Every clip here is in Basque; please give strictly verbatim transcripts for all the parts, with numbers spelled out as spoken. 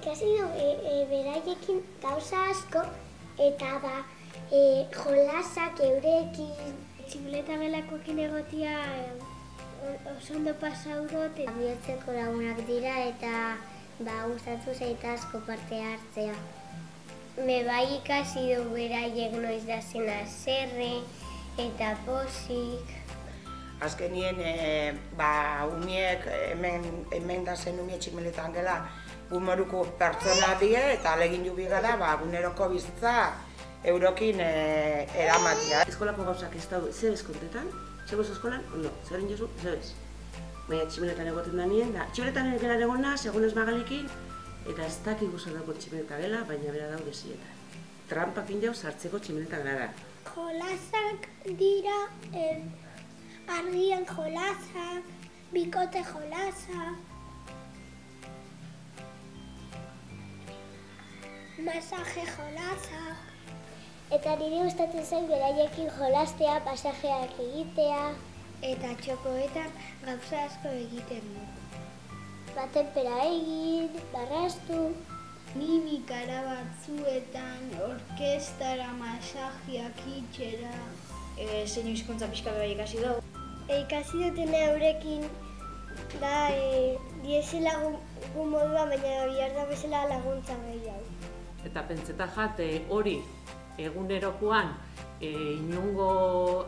ikasi du beraiekin gauza asko, eta ba, jolasak eurekin. Tximeleta gelakoekin egotia oso ondo pasau dut. Bihurtzeko lagunak dira eta gustatu zait asko parte hartzea. Me bai ikasi du beraiek noiz da zen haserre eta pozik. Azkenien, umiek, hemen da zen umie tximeletan gela, gumoruko pertsona die eta alegin jubi gara, guneroko bizitza eurokin eramatia. Eskolako gauzak ez daude, zebez kontetan, zebez eskolan, ondo, zeren jozu, zebez. Baina tximeletan egoten da nien, da, tximeletan egeran egon naz, egun ez magalekin, eta ez dakik guzan dago tximeleta gela, baina bera daude zietan. Trampakin jau sartzeko tximeleta gara. Jolasak dira, argian jolasak, bikote jolasak, masaje jolasak. Eta nire gustatzen zen beraiekin jolastea, pasajeak egitea. Eta txokoetan gauza asko egiten dugu. Batenpera egin, barrastu. Mimikara batzuetan, orkestara, masajeak itxera. Zein hizkuntza pixka bai ikasi dugu. Ikasi duten eurekin da diesela gu modua, baina bihar da bezala laguntza gehiago. Eta pentseta jate hori egunerokoan inungo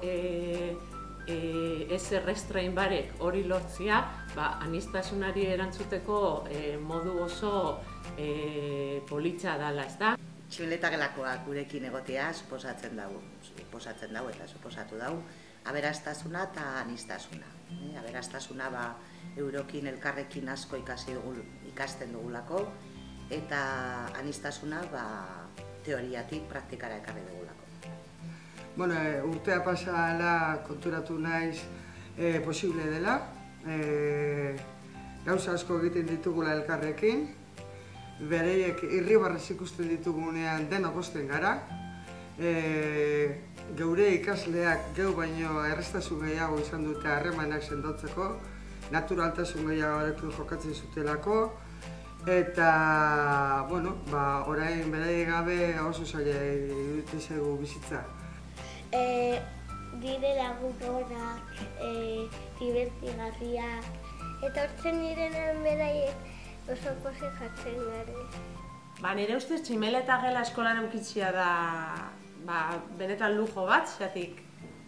ez errestrain barek hori lortzia, anistasunari erantzuteko modu oso politxa dala, ez da? Tximeleta gelakoak gurekin egotea suposatzen dago, suposatzen dago eta suposatu dago aberastasuna eta anistasuna. Aberastasuna eurokin elkarrekin asko ikasten dugulako eta anistasuna teoriatik praktikara ekarri dugulako. Bueno, urtea pasala konturatu naiz posible dela. Gauza asko egiten ditugula elkarrekin. Bereiek irribarrez ikusten ditugunean denok osten gara. Geure ikasleak geu baino errestasun gehiago izan dute harremanak sendotzeko, naturaltasun gehiagoarekin jokatzen zutelako, eta, bueno, orain beraiek gabe oso zaila iruditzen zaigu bizitza. Dire lagunak, divertigarriak, eta hortzen direnean beraiek oso pozik jartzen gara. Ba, nire ustez tximeleta gela eskolan eukitzia da benetan lujo bat, xatik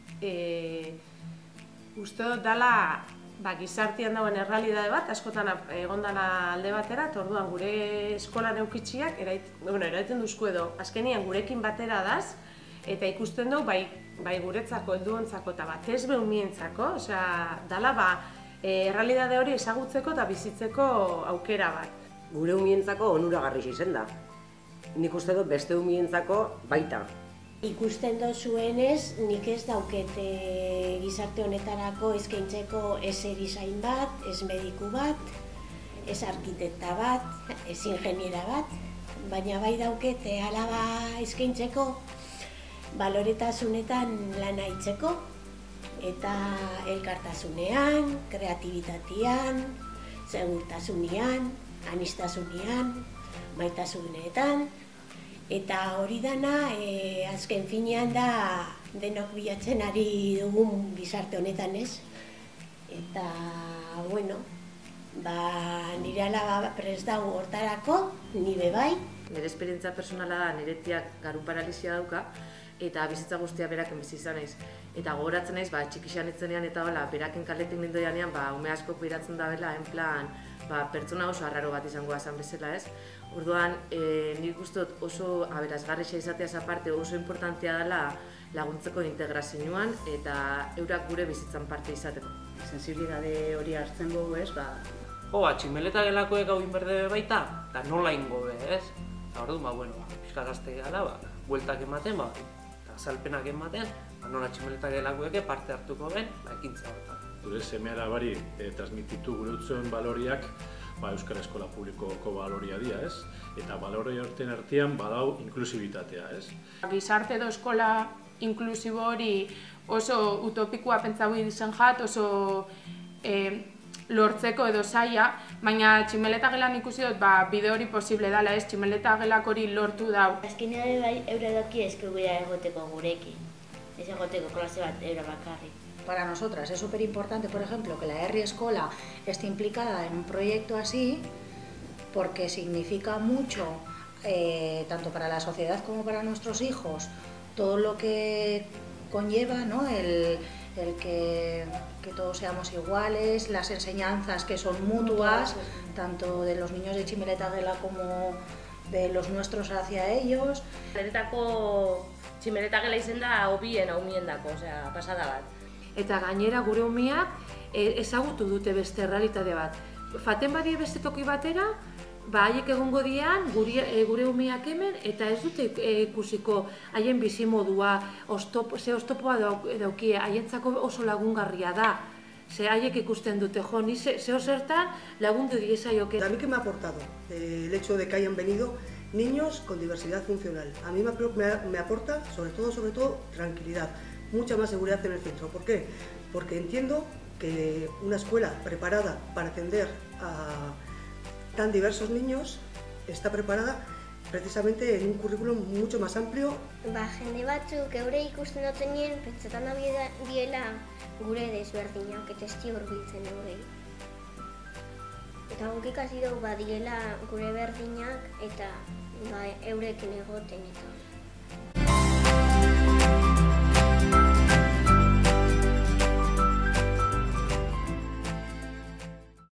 uste dut dala gizartian dauen errealidade bat, askotan egondana alde batera, eta orduan gure eskolan eukitziak eraiten duzku edo, azkenian gurekin batera daz, eta ikusten du bai guretzako, helduontzako eta batez behumientzako, dala errealidade hori ezagutzeko eta bizitzeko aukera bat. Gure umientzako onuragarri izen da. Nik uste dut beste umientzako baita. Ikusten dozuenez, nik ez daukete gizarte honetarako eskaintzeko ez erizain bat, ez mediku bat, ez arkitekta bat, ez ingeniera bat, baina bai daukete alaba eskaintzeko baloretasunetan lana itzeko, eta elkartasunean, kreatibitatean, segurtasunean, anistasunean, maitasunetan, eta hori dana azken finean da denok bilatzen ari dugun gizarte honetan, ez? Eta, bueno, nire alaba prest dago hortarako, nire bai. Nire esperientzia personala da, nire tiak garun paralizia dauka, eta bizitza guztia beraken bizi izan naiz. Eta gogoratzen naiz, txikixan etzenean eta beraken kaletik nindoianean, ume askok biratzen da bela, en plan, pertsona oso arraro bat izango azan bezala, ez? Orduan, nik uste dut oso aberasgarria izateaz aparte oso importantea dela laguntzeko integrazioan eta eurak gure bizitzan parte izateko. Sensibilidade hori hartzen gogu, ez? Hoa, tximeleta gelakoek hau inberde baita, eta nola ingo be, ez? Eta orduan, bueno, pixka gazte gara, bueltak ematen, eta azalpenak ematen, nola tximeleta gelakoek parte hartuko ben, ekintza horretan. Gure semeara bari transmititu gure utzuen baloriak Euskal Eskola Publikoko baloria dira, ez? Eta baloria horten artean badau inklusibitatea, ez? Gizarte edo eskola inklusibo hori oso utopikoa pentsau izan jat, oso lortzeko edo zaila, baina tximeleta gelan ikusi dut, ba, bide hori posible dela, ez, tximeleta gelak hori lortu dau. Azkenean bai, eure doki eskubidea egoteko gurekin, ez egoteko klase bat eure bakarrik. Para nosotras es súper importante, por ejemplo, que la Herri Escola esté implicada en un proyecto así, porque significa mucho, eh, tanto para la sociedad como para nuestros hijos, todo lo que conlleva, ¿no? el, el que, que todos seamos iguales, las enseñanzas que son mutuas, tanto de los niños de Tximeleta Gela como de los nuestros hacia ellos. Leretako Tximeleta Gela izen da hobien haumien dako, osea, pasada bat. Eta gainera gure umeak ezagutu dute beste errealitate bat. Faten badie beste toki batera, ba haiek egongo dian gure umeak hemen eta ez dute ikusiko haien bizimodua, ze oztopoa daukie, haientzako oso lagungarria da. Ze haiek ikusten dute, jo, ni zeo zertan lagundu diezaioke. A mí que me ha aportado eh, el hecho de que hayan venido niños con diversidad funcional. A mí me, me, me aporta, sobre todo, sobre todo, tranquilidad, mucha más seguridad en el centro. ¿Por qué? Porque entiendo que una escuela preparada para atender a tan diversos niños está preparada precisamente en un currículum mucho más amplio. Ba, jende batzuk eure ikusten dutenien, pentsetan da diela gure desberdinak eta ez di hurbiltzen eurei. Eta guk ikasi dugu badiela gure berdinak eta ba, eurekin egoten eta